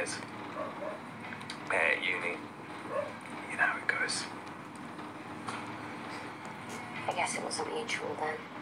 years. At uni. You know how it goes. I guess it wasn't mutual then.